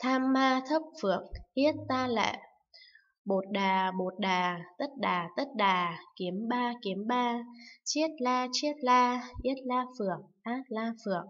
Tham ma thấp phượng, yết ta lệ. Bột đà, tất đà, kiếm ba, chiết la, yết la phượng, át la phượng.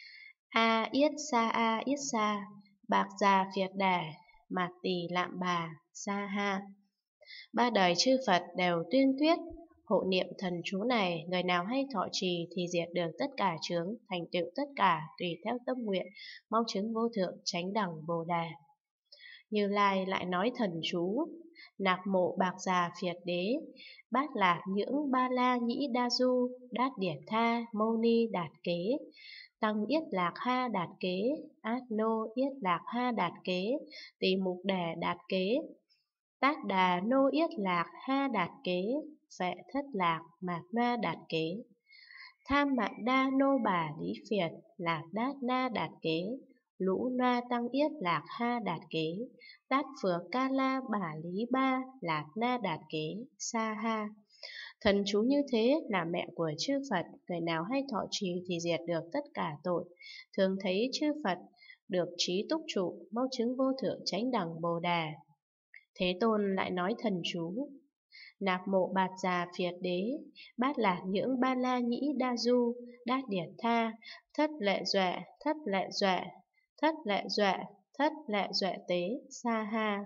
A yết sa, bạc già phiệt đà, mạt tỳ lạm bà, sa ha. Ba đời chư Phật đều tuyên thuyết hộ niệm thần chú này, người nào hay thọ trì thì diệt được tất cả chướng, thành tựu tất cả tùy theo tâm nguyện, mong chứng vô thượng chánh đẳng Bồ Đề. Như Lai lại nói thần chú: Nạc mộ bạc già phiệt đế, bát lạc nhưỡng ba la nhĩ đa du, đát điển tha mâu ni đạt kế, tăng yết lạc ha đạt kế, át nô yết lạc ha đạt kế, tỳ mục đẻ đạt kế, tát đà nô yết lạc ha đạt kế, vệ thất lạc mạt na đạt kế, tham mạn đa nô bà lý phiệt, lạc đát na đạt kế, lũ na tăng yết lạc ha đạt kế, tát phược ca la bà lý ba, lạc na đạt kế, sa ha. Thần chú như thế là mẹ của chư Phật, người nào hay thọ trì thì diệt được tất cả tội, thường thấy chư Phật được trí túc trụ, mau chứng vô thượng chánh đẳng Bồ Đề. Thế Tôn lại nói thần chú: Nạc mộ bạt già phiệt đế, bát lạc nhưỡng ba la nhĩ đa du, đát điển tha, thất lệ duệ, thất lệ duệ, thất lệ duệ, thất lệ duệ tế, sa ha.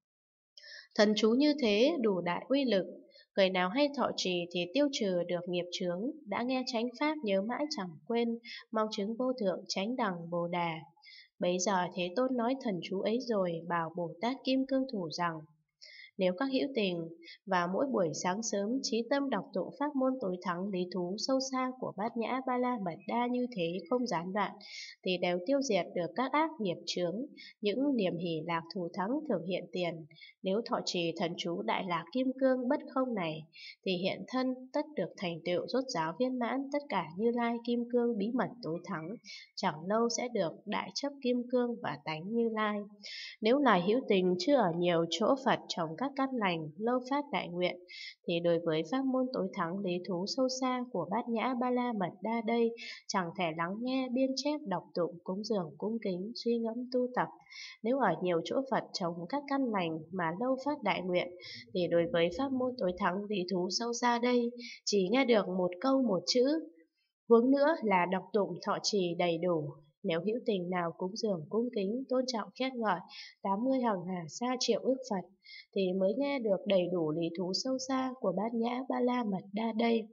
Thần chú như thế đủ đại uy lực, người nào hay thọ trì thì tiêu trừ được nghiệp chướng, đã nghe chánh pháp nhớ mãi chẳng quên, mong chứng vô thượng chánh đẳng Bồ Đề. Bấy giờ Thế Tôn nói thần chú ấy rồi, bảo Bồ Tát Kim Cương Thủ rằng: Nếu các hữu tình vào mỗi buổi sáng sớm chí tâm đọc tụng pháp môn tối thắng lý thú sâu xa của Bát Nhã Ba La Mật Đa như thế không gián đoạn, thì đều tiêu diệt được các ác nghiệp chướng, những niềm hỷ lạc thù thắng thường hiện tiền. Nếu thọ trì thần chú Đại Lạc Kim Cương bất không này, thì hiện thân tất được thành tựu rốt ráo viên mãn tất cả Như Lai Kim Cương bí mật tối thắng, chẳng lâu sẽ được đại chấp Kim Cương và tánh Như Lai. Nếu là hữu tình chưa ở nhiều chỗ Phật trồng các căn lành, lâu phát đại nguyện, thì đối với pháp môn tối thắng lý thú sâu xa của Bát Nhã Ba La Mật Đa đây, chẳng thể lắng nghe, biên chép, đọc tụng, cúng dường, cung kính, suy ngẫm tu tập. Nếu ở nhiều chỗ Phật trồng các căn lành mà lâu phát đại nguyện, thì đối với pháp môn tối thắng lý thú sâu xa đây, chỉ nghe được một câu một chữ, huống nữa là đọc tụng thọ trì đầy đủ. Nếu hữu tình nào cúng dường cung kính, tôn trọng khen ngợi 80 hằng hà sa triệu ức Phật, thì mới nghe được đầy đủ lý thú sâu xa của Bát Nhã Ba La Mật Đa đây.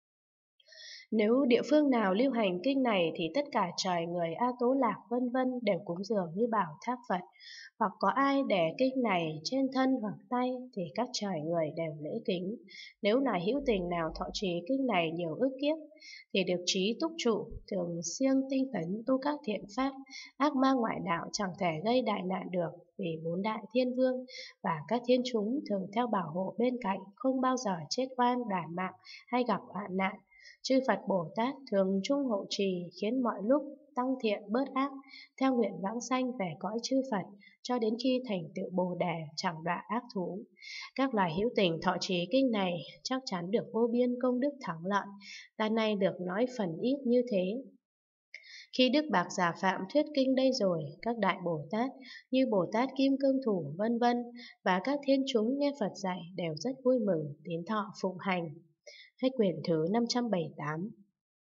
Nếu địa phương nào lưu hành kinh này thì tất cả trời người A Tố Lạc vân vân đều cúng dường như bảo tháp Phật, hoặc có ai để kinh này trên thân hoặc tay thì các trời người đều lễ kính. Nếu là hữu tình nào thọ trì kinh này nhiều ức kiếp thì được trí túc trụ, thường siêng tinh tấn tu các thiện pháp, ác ma ngoại đạo chẳng thể gây đại nạn được, vì bốn đại thiên vương và các thiên chúng thường theo bảo hộ bên cạnh, không bao giờ chết oan đản mạng hay gặp hoạn nạn. Chư Phật Bồ Tát thường chung hộ trì, khiến mọi lúc tăng thiện bớt ác, theo nguyện vãng sanh về cõi chư Phật, cho đến khi thành tựu Bồ Đề chẳng đọa ác thú. Các loài hữu tình thọ trì kinh này chắc chắn được vô biên công đức thắng lợi. Ta nay được nói phần ít như thế. Khi Đức Bạc Giả Phạm thuyết kinh đây rồi, các đại Bồ Tát như Bồ Tát Kim Cương Thủ vân vân và các thiên chúng nghe Phật dạy đều rất vui mừng, tín thọ phụng hành. Hết quyển thứ 578.